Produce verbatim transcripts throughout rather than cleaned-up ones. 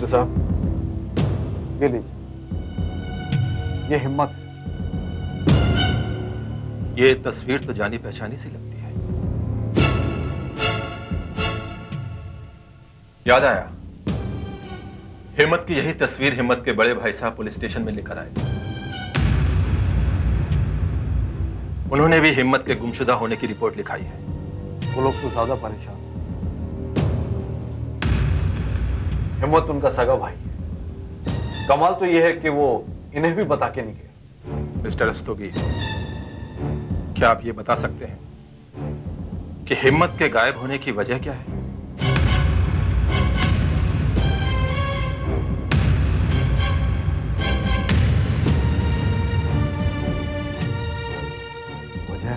साहब, ये लीजिए, ये हिम्मत है। ये तस्वीर तो जानी पहचानी सी लगती है। याद आया, हिम्मत की यही तस्वीर हिम्मत के बड़े भाई साहब पुलिस स्टेशन में लेकर आए। उन्होंने भी हिम्मत के गुमशुदा होने की रिपोर्ट लिखाई है। वो लोग तो ज्यादा परेशान। हिम्मत उनका सगा भाई है। कमाल तो यह है कि वो इन्हें भी बता के नहीं गए। मिस्टर रस्तोगी, क्या आप ये बता सकते हैं कि हिम्मत के गायब होने की वजह क्या है? वजह?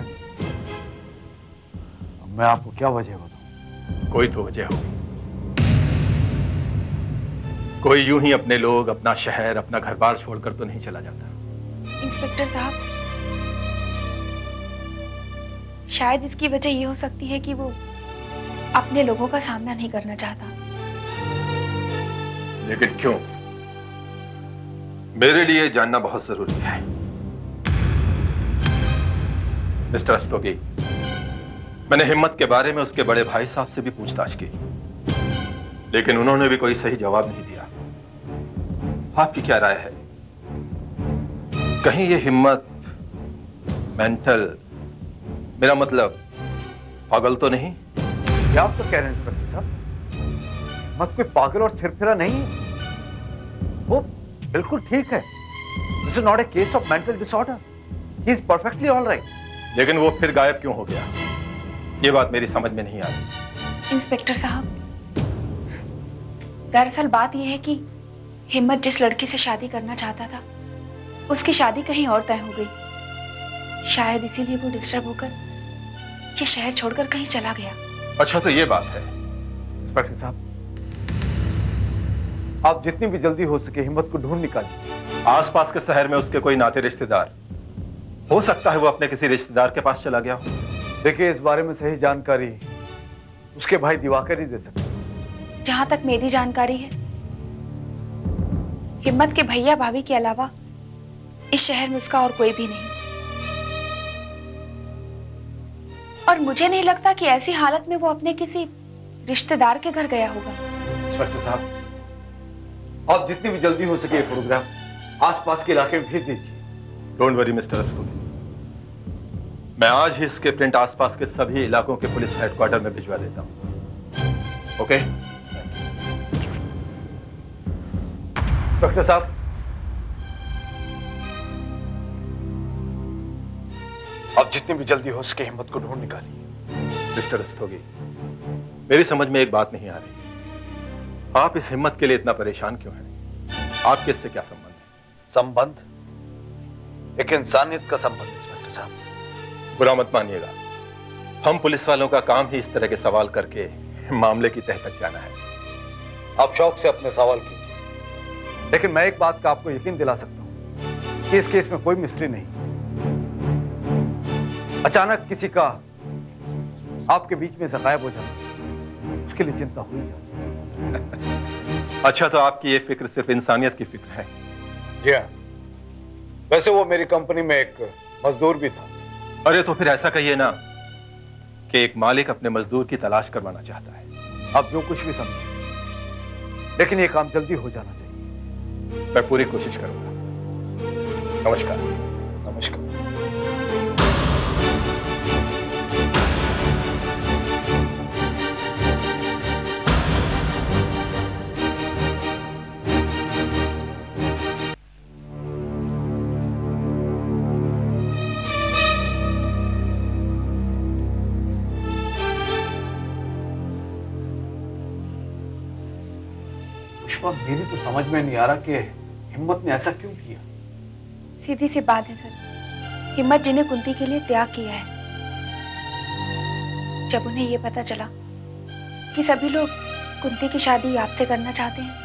मैं आपको क्या वजह बताऊं? कोई तो वजह होगी। कोई यूं ही अपने लोग, अपना शहर, अपना घर बार छोड़कर तो नहीं चला जाता। इंस्पेक्टर साहब, शायद इसकी वजह यह हो सकती है कि वो अपने लोगों का सामना नहीं करना चाहता। लेकिन क्यों? मेरे लिए जानना बहुत जरूरी है। मिस्टर रस्तोगी, मैंने हिम्मत के बारे में उसके बड़े भाई साहब से भी पूछताछ की, लेकिन उन्होंने भी कोई सही जवाब नहीं दिया। आपकी क्या राय है? कहीं ये हिम्मत मेंटल, मेरा मतलब पागल तो नहीं? क्या आप तो कह रहे हैं इंस्पेक्टर साहब? मत कोई पागल और थिरथिरा नहीं, वो बिल्कुल ठीक है। This is not a case of mental disorder. He is perfectly all right. लेकिन वो फिर गायब क्यों हो गया? ये बात मेरी समझ में नहीं आ रही। इंस्पेक्टर साहब, दरअसल बात यह है कि हिम्मत जिस लड़की से शादी करना चाहता था, उसकी शादी कहीं और तय हो गई। शायद इसीलिए वो डिस्टर्ब होकर ये शहर छोड़कर कहीं चला गया। अच्छा, तो ये बात है। इंस्पेक्टर साहब, आप जितनी भी जल्दी हो सके हिम्मत को ढूंढ निकालिए। आसपास के शहर में उसके कोई नाते रिश्तेदार, हो सकता है वो अपने किसी रिश्तेदार के पास चला गया हो। देखिए, इस बारे में सही जानकारी उसके भाई दिवाकर ही दे सकते हैं। जहां तक मेरी जानकारी है, हिम्मत के भैया भाभी के अलावा इस शहर में उसका और कोई भी नहीं। और मुझे नहीं लगता कि ऐसी हालत में वो अपने किसी रिश्तेदार के घर गया होगा। इंस्पेक्टर साहब, आप जितनी भी जल्दी हो सके ये फोटोग्राफ आसपास के इलाके में भेज दीजिए। डोंट वरी मिस्टर रस्तोगी, मैं आज ही इसके प्रिंट आसपास के सभी इलाकों के पुलिस हेडक्वार्टर में भिजवा देता हूं। ओके? इंस्पेक्टर साहब, आप जितनी भी जल्दी हो सके हिम्मत को ढूंढ निकालिए। मिस्टर रस्तोगी, मेरी समझ में एक बात नहीं आ रही। आप इस हिम्मत के लिए इतना परेशान क्यों हैं? आपके इससे क्या संबंध है? संबंध? एक इंसानियत का संबंध इंस्पेक्टर साहब। बुरा मत मानिएगा, हम पुलिस वालों का काम ही इस तरह के सवाल करके मामले की तह तक जाना है। आप शौक से अपने सवाल कीजिए, लेकिन मैं एक बात का आपको यकीन दिला सकता हूं कि इस केस में कोई मिस्ट्री नहीं। अचानक किसी का आपके बीच में से गायब हो जाना, उसके लिए चिंता हो ही जाती है। अच्छा, तो आपकी ये फिक्र सिर्फ इंसानियत की फिक्र है? जी हाँ, वैसे वो मेरी कंपनी में एक मजदूर भी था। अरे तो फिर ऐसा कहिए ना कि एक मालिक अपने मजदूर की तलाश करवाना चाहता है। आप जो कुछ भी समझे, लेकिन ये काम जल्दी हो जाना चाहिए। मैं पूरी कोशिश करूंगा। नमस्कार। नमस्कार। मेरी तो समझ में नहीं आ रहा कि हिम्मत ने ऐसा क्यों किया। सीधी सी बात है सर, हिम्मत जी ने कुंती के लिए त्याग किया है। जब उन्हें यह पता चला कि सभी लोग कुंती की शादी आपसे करना चाहते हैं,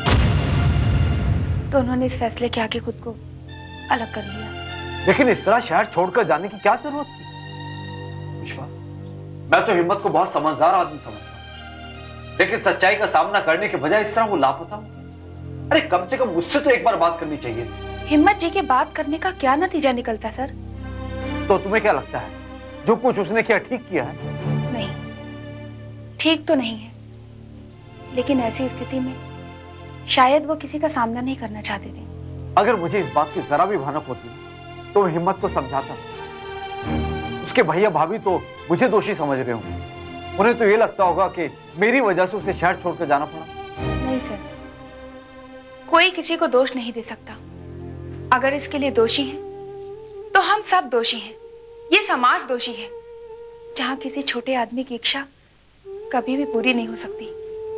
तो उन्होंने इस फैसले के आगे खुद को अलग कर लिया। लेकिन इस तरह शहर छोड़कर जाने की क्या जरूरत थी? विश्वा, मैं तो हिम्मत को बहुत समझदार आदमी समझता हूं, लेकिन सच्चाई का सामना करने के बजाय इस तरह वो लापता हुआ। अरे कम से कम मुझसे तो एक बार बात करनी चाहिए थी। हिम्मत जी के बात करने का क्या नतीजा निकलता सर? तो तुम्हें क्या लगता है जो कुछ उसने किया ठीक किया है? नहीं, ठीक तो नहीं है, लेकिन ऐसी स्थिति में शायद वो किसी का सामना नहीं करना चाहते थे। अगर मुझे इस बात की जरा भी भनक होती तो मैं हिम्मत को समझाता। उसके भैया भाभी तो मुझे दोषी समझ रहे होंगे। उन्हें तो ये लगता होगा कि मेरी वजह से उसे शहर छोड़कर जाना पड़ा। नहीं सर, कोई किसी को दोष नहीं दे सकता। अगर इसके लिए दोषी हैं, तो हम सब दोषी हैं। ये समाज दोषी है, जहां किसी छोटे आदमी की इच्छा कभी भी पूरी नहीं हो सकती।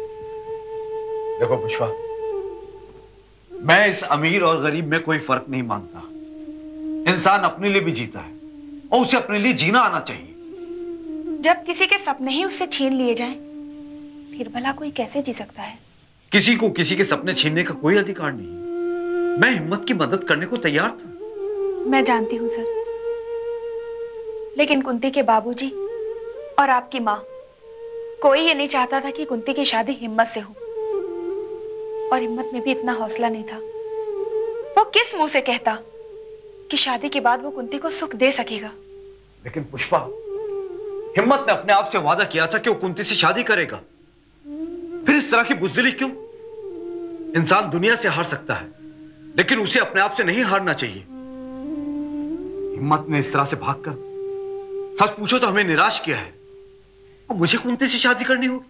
देखो पुष्पा, मैं इस अमीर और गरीब में कोई फर्क नहीं मानता। इंसान अपने लिए भी जीता है और उसे अपने लिए जीना आना चाहिए। जब किसी के सपने ही उससे छीन लिए जाएं, फिर भला कोई कैसे जी सकता है? किसी को किसी के सपने छीनने का कोई अधिकार नहीं। मैं हिम्मत की मदद करने को तैयार था। मैं जानती हूँ सर, लेकिन कुंती के बाबूजी और आपकी माँ, कोई ये नहीं चाहता था कि कुंती की शादी हिम्मत से हो। और हिम्मत में भी इतना हौसला नहीं था। वो किस मुंह से कहता कि शादी के बाद वो कुंती को सुख दे सकेगा? लेकिन पुष्पा, हिम्मत ने अपने आप से वादा किया था कि वो कुंती से शादी करेगा। फिर इस तरह की बुज़दिली क्यों? इंसान दुनिया से हार सकता है, लेकिन उसे अपने आप से नहीं हारना चाहिए। हिम्मत ने इस तरह से भागकर, सच पूछो तो हमें निराश किया है। और मुझे कुंती से शादी करनी होगी।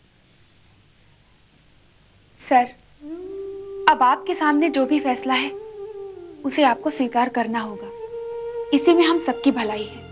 सर, अब आपके सामने जो भी फैसला है उसे आपको स्वीकार करना होगा। इसी में हम सबकी भलाई है।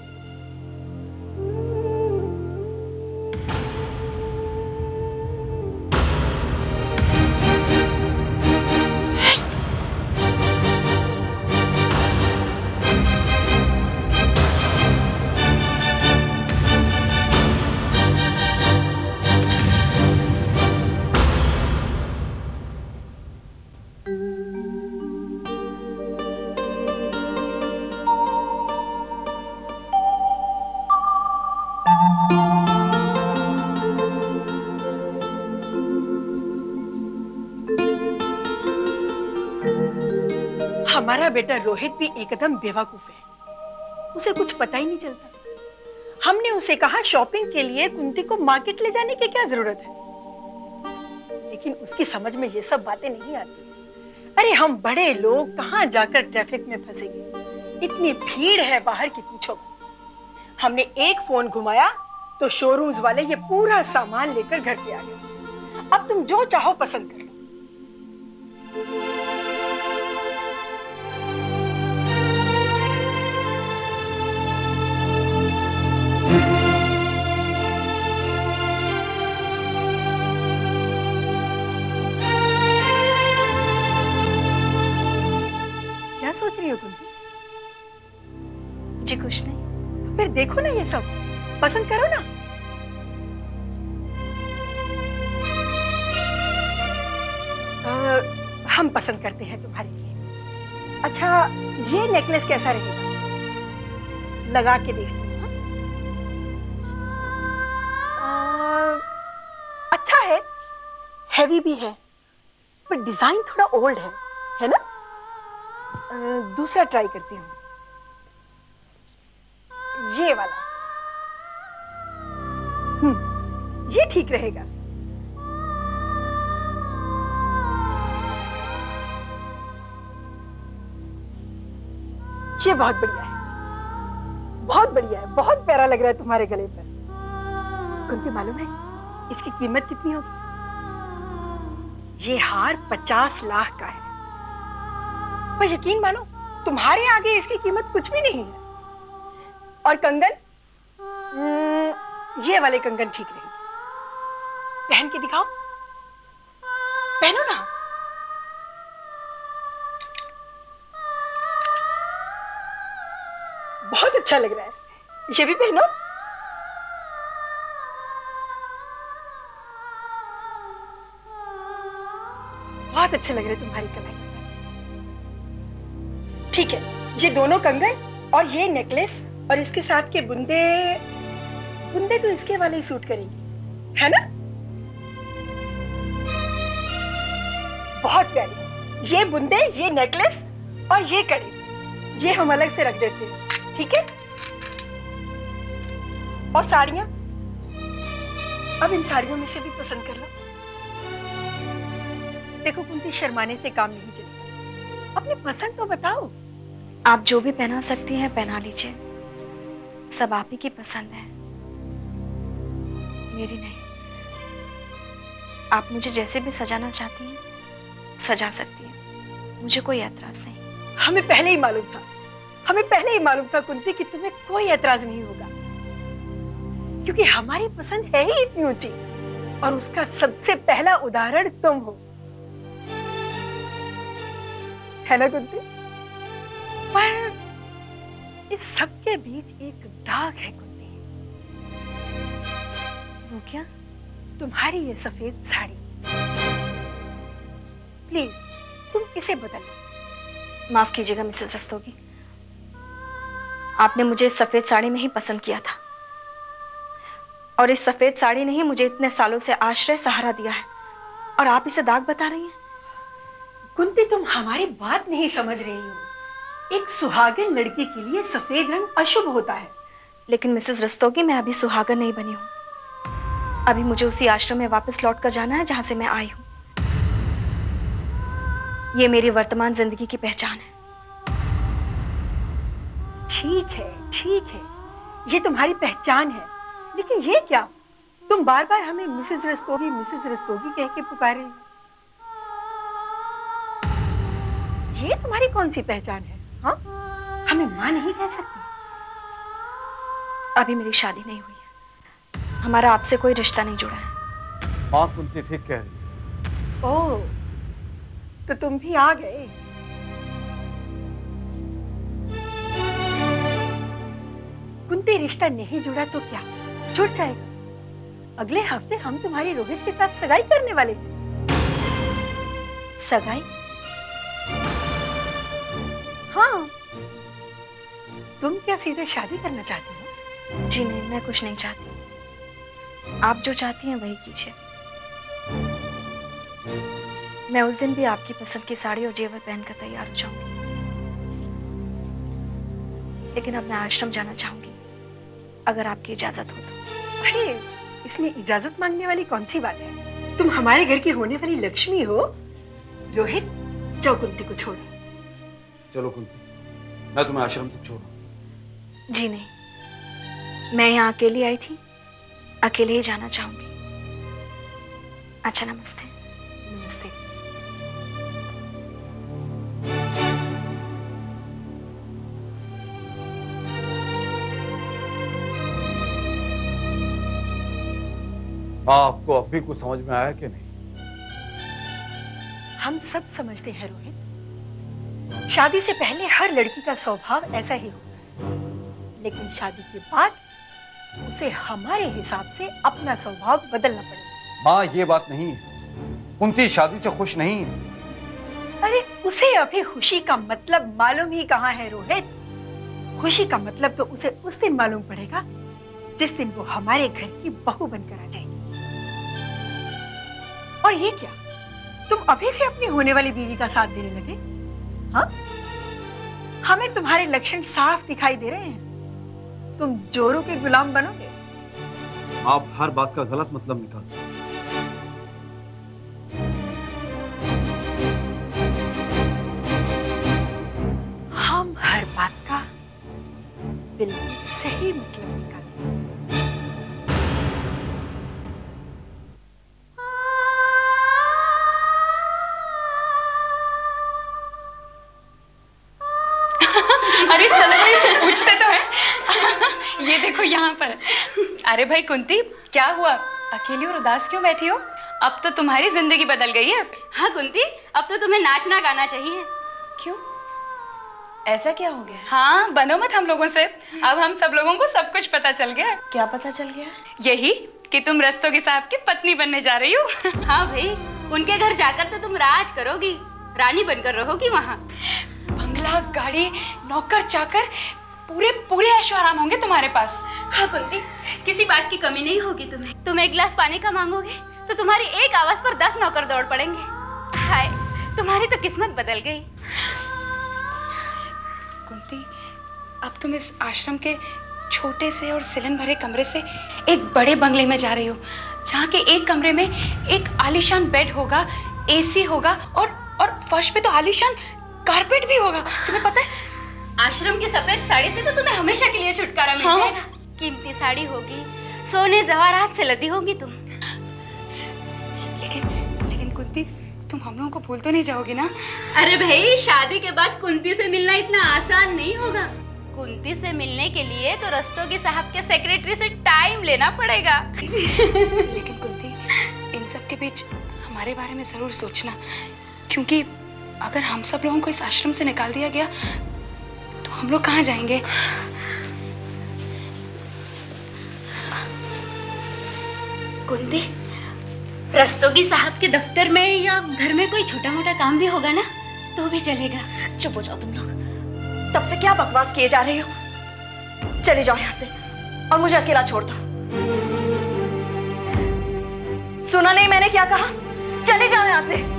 हमारा बेटा रोहित भी एकदम बेवकूफ है। उसे कुछ पता ही नहीं चलता। हमने उसे कहा शॉपिंग के लिए कुंती को मार्केट ले जाने की क्या जरूरत है, लेकिन उसकी समझ में ये सब बातें नहीं आती। अरे हम बड़े लोग कहाँ जाकर ट्रैफिक में फंसेंगे? इतनी भीड़ है बाहर की पूछो। हमने एक फोन घुमाया तो शोरूम्स वाले ये पूरा सामान लेकर घर पे आ गए। अब तुम जो चाहो पसंद कर लो। क्या सोच रही हो कुंती? जी कुछ नहीं। फिर देखो ना, ये सब पसंद करो ना। आ, हम पसंद करते हैं तुम्हारे लिए। अच्छा, ये नेकलेस कैसा रहेगा? लगा के देखती हूँ। आ, अच्छा है, हैवी भी है, पर डिजाइन थोड़ा ओल्ड है, है ना? आ, दूसरा ट्राई करती हूँ, ये वाला। हम्म, ये ठीक रहेगा। ये बहुत बढ़िया है, बहुत बढ़िया है, बहुत प्यारा लग रहा है तुम्हारे गले पर। कुंती, मालूम है इसकी कीमत कितनी होगी? ये हार पचास लाख का है, पर यकीन मानो तुम्हारे आगे इसकी कीमत कुछ भी नहीं है। और कंगन, ये वाले कंगन ठीक रहेंगे। पहन के दिखाओ, पहनो ना। बहुत अच्छा लग रहा है, ये भी पहनो। बहुत अच्छा लग रहा है तुम्हारी कलाई। ठीक है, ये दोनों कंगन और ये नेकलेस और इसके साथ के बुंदे, बुंदे तो इसके वाले ही सूट करेंगे, है ना? बहुत प्यारी। ये बुंदे, ये नेकलेस और ये कड़ी, ये हम अलग से रख देते हैं, ठीक है? और साड़ियां, अब इन साड़ियों में से भी पसंद कर लो। देखो कुंती, शर्माने से काम नहीं चलेगा, अपनी पसंद तो बताओ। आप जो भी पहना सकती हैं पहना लीजिए, सब आप ही की पसंद है, मेरी नहीं। आप मुझे जैसे भी सजाना चाहती हैं सजा सकती हैं, मुझे कोई एतराज नहीं। हमें पहले ही मालूम था, हमें पहले ही मालूम था कुंती कि तुम्हें कोई एतराज नहीं होगा, क्योंकि हमारी पसंद है ही इतनी ऊंची, और उसका सबसे पहला उदाहरण तुम हो, है ना कुंती? पर इस सबके बीच एक दाग है कुंती। वो क्या? तुम्हारी ये सफेद साड़ी, प्लीज तुम इसे बदल लो। माफ कीजिएगा मिसेस रस्तोगी, आपने मुझे इस सफेद साड़ी में ही पसंद किया था, और इस सफेद साड़ी ने ही मुझे इतने सालों से आश्रय सहारा दिया है, और आप इसे दाग बता रही हैं? कुंती, तुम हमारी बात नहीं समझ रही हो। एक सुहागन लड़की के लिए सफेद रंग अशुभ होता है। लेकिन मिसेस रस्तोगी, मैं अभी सुहागन नहीं बनी हूँ, अभी मुझे उसी आश्रम में वापस लौट कर जाना है जहां से मैं आई हूँ। ये मेरी वर्तमान जिंदगी की पहचान है। ठीक है, ठीक है, ये तुम्हारी पहचान है, लेकिन ये क्या? तुम बार बार हमें मिसेस रस्तोगी, मिसेस रस्तोगी कह के पुकारे। ये तुम्हारी कौन सी पहचान है? हाँ, हमें माँ नहीं कह सकती? अभी मेरी शादी नहीं हुई है, हमारा आपसे कोई रिश्ता नहीं जुड़ा है। माँ कुंती ठीक कह रही है। ओह, तो तुम भी आ गए। कुंती, रिश्ता नहीं जुड़ा तो क्या, जुड़ जाएगा। अगले हफ्ते हम तुम्हारी रोहित के साथ सगाई करने वाले हैं। सगाई? हाँ, तुम क्या सीधे शादी करना चाहती हो? जी नहीं, मैं कुछ नहीं चाहती, आप जो चाहती हैं वही कीजिए। मैं उस दिन भी आपकी पसंद की साड़ी और जेवर पहनकर तैयार हो जाऊंगी, लेकिन अब मैं आश्रम जाना चाहूंगी, अगर आपकी इजाजत हो तो। अरे, इसमें इजाजत मांगने वाली कौन सी बात है? तुम हमारे घर की होने वाली लक्ष्मी हो। रोहित, जाओ कुंती को छोड़ो। चलो कुंती, मैं तुम्हें आश्रम तक छोड़ू। जी नहीं, मैं यहाँ अकेली आई थी, अकेले ही जाना चाहूंगी। अच्छा, नमस्ते। नमस्ते। माँ, आपको अब भी कुछ समझ में आया कि नहीं? हम सब समझते हैं रोहित, शादी से पहले हर लड़की का स्वभाव ऐसा ही होता है, लेकिन शादी के बाद उसे हमारे हिसाब से अपना स्वभाव बदलना पड़ेगा। माँ, ये बात नहीं है, कुंती शादी से खुश नहीं है। अरे, उसे अभी खुशी का मतलब मालूम ही कहाँ है रोहित। खुशी का मतलब तो उसे उस दिन मालूम पड़ेगा जिस दिन वो हमारे घर की बहू बनकर आ जाएगी। और ये क्या, तुम अभी से अपनी होने वाली बीवी का साथ देने लगे? हाँ, हमें तुम्हारे लक्षण साफ दिखाई दे रहे हैं। तुम जोरों के गुलाम बनोगे। आप हर बात का गलत मतलब निकालते हैं। हम हर बात का बिल्कुल सही मतलब निकालते हैं। अरे चलो भाई, इसे पूछते तो है। ये देखो यहाँ पर। अरे भाई कुंती, क्या हुआ, अकेली और उदास क्यों बैठी हो? अब तो तुम्हारी जिंदगी बदल गई है। हाँ कुंती, अब तो तुम्हें नाचना गाना चाहिए। क्यों, ऐसा क्या हो गया? हाँ, बनो मत हम लोगों से, अब हम सब लोगों को सब कुछ पता चल गया। क्या पता चल गया? यही कि तुम रस्तोगी साहब की पत्नी बनने जा रही हो। हाँ भाई, उनके घर जाकर तो तुम राज करोगी, रानी बनकर रहोगी वहाँ। बंगला, गाड़ी, नौकर चाकर, पूरे पूरे ऐशो आराम होंगे तुम्हारे पास। हाँ कुंती, किसी बात की कमी नहीं होगी तुम्हें। तुम एक गिलास पानी का मांगोगे तो तुम्हारी एक आवाज पर दस नौकर दौड़ पड़ेंगे। हाय, तुम्हारी तो किस्मत बदल गई। कुंती, अब तुम इस आश्रम के छोटे से और सिलन भरे कमरे से एक बड़े बंगले में जा रही हो, जहाँ के एक कमरे में एक आलीशान बेड होगा, एसी होगा और और फर्श पे तो आलीशान कारपेट भी होगा। तुम्हें पता है, आश्रम की सफेद साड़ी से तो तुम्हें हमेशा के लिए छुटकारा मिल हाँ? जाएगा। कीमती साड़ी होगी, सोने जवाहरात से लदी होगी तुम। लेकिन लेकिन कुंती, तुम हम लोगों को भूल तो नहीं जाओगी ना? अरे भाई, शादी के बाद कुंती से मिलना इतना आसान नहीं होगा। कुंती से मिलने के लिए तो रस्तोगी साहब के सेक्रेटरी से टाइम लेना पड़ेगा। लेकिन कुंती, इन सब के बीच हमारे बारे में जरूर सोचना, क्योंकि अगर हम सब लोगों को इस आश्रम से निकाल दिया गया तो हम लोग कहाँ जाएंगे? कुंती, रस्तोगी साहब के दफ्तर में या घर में कोई छोटा मोटा काम भी होगा ना, तो भी चलेगा। चुप हो जाओ तुम लोग, तब से क्या बकवास किए जा रहे हो? चले जाओ यहाँ से और मुझे अकेला छोड़ दो। सुना नहीं मैंने क्या कहा? चले जाओ यहाँ से।